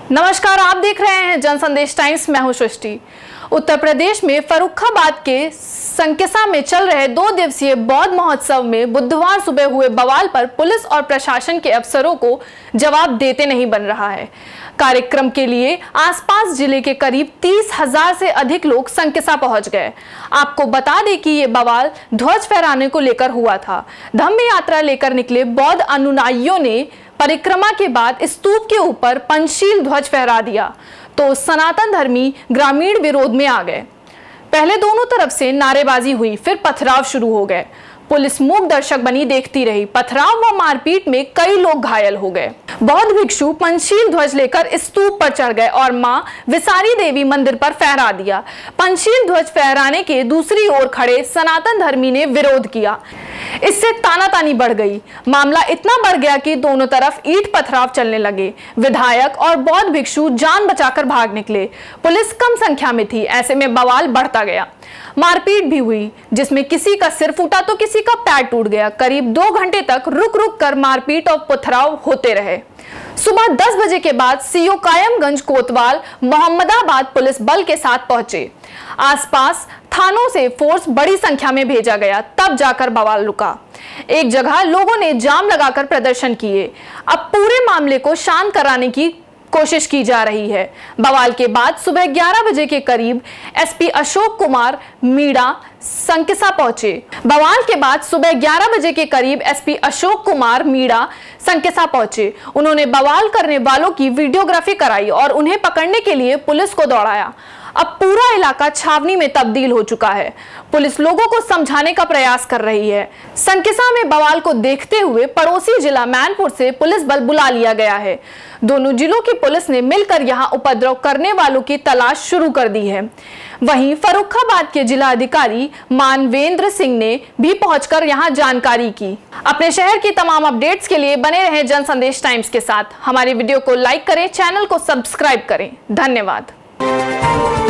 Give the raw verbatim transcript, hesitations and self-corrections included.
नमस्कार, आप देख रहे हैं जन संदेश टाइम्स। मैं हूं सृष्टि। उत्तर प्रदेश में फर्रुखाबाद के संकिसा में चल रहे दो दिवसीय बौद्ध महोत्सव में बुधवार सुबह हुए बवाल पर पुलिस और प्रशासन के अफसरों को जवाब देते नहीं बन रहा है। कार्यक्रम के लिए आसपास जिले के करीब तीस हजार से अधिक लोग संकिसा पहुंच गए। आपको बता दें कि ये बवाल ध्वज फहराने को लेकर हुआ था। धम्म यात्रा लेकर निकले बौद्ध अनुयायियों ने परिक्रमा के बाद स्तूप के ऊपर पंचशील ध्वज फहरा दिया तो सनातन धर्मी ग्रामीण विरोध में आ गए। पहले दोनों तरफ से नारेबाजी हुई, फिर पथराव शुरू हो गए। पुलिस मूक दर्शक बनी देखती रही। पथराव व मारपीट में कई लोग घायल हो गए। बौद्ध भिक्षु पंचशील ध्वज लेकर स्तूप पर चढ़ गए और मां विसारी देवी मंदिर पर फहरा दिया। पंचशील ध्वज फहराने के दूसरी ओर खड़े सनातन धर्मी ने विरोध किया। इससे तानातानी बढ़ गई। मामला इतना बढ़ गया कि दोनों तरफ ईंट पथराव चलने लगे। विधायक और बौद्ध भिक्षु जान बचाकर भाग निकले। पुलिस कम संख्या में थी, ऐसे में बवाल बढ़ता गया। मारपीट भी हुई, जिसमें किसी का सिर फूटा तो किसी का पैर टूट गया। करीब दो घंटे तक रुक रुक कर मारपीट और पथराव होते रहे। सुबह दस बजे के बाद सीओ कायमगंज कोतवाल मोहम्मदाबाद पुलिस बल के साथ पहुंचे। आसपास थानों से फोर्स बड़ी संख्या में भेजा गया, तब जाकर बवाल रुका। एक जगह लोगों ने जाम लगाकर प्रदर्शन किए। अब पूरे मामले को शांत कराने की कोशिश की जा रही है। बवाल के बाद सुबह ग्यारह बजे के करीब एसपी अशोक कुमार मीणा संकिसा पहुंचे। बवाल के बाद सुबह ग्यारह बजे के करीब एसपी अशोक कुमार मीणा संकिसा पहुंचे। उन्होंने बवाल करने वालों की वीडियोग्राफी कराई और उन्हें पकड़ने के लिए पुलिस को दौड़ाया। अब पूरा इलाका छावनी में तब्दील हो चुका है। पुलिस लोगों को समझाने का प्रयास कर रही है। संकिसा में बवाल को देखते हुए पड़ोसी जिला मैनपुर से पुलिस बल बुला लिया गया है। दोनों जिलों की पुलिस ने मिलकर यहां उपद्रव करने वालों की तलाश शुरू कर दी है। वहीं फर्रुखाबाद के जिला अधिकारी मानवेंद्र सिंह ने भी पहुंचकर यहां जानकारी की। अपने शहर की तमाम अपडेट्स के लिए बने रहें जन संदेश टाइम्स के साथ। हमारी वीडियो को लाइक करें, चैनल को सब्सक्राइब करें। धन्यवाद।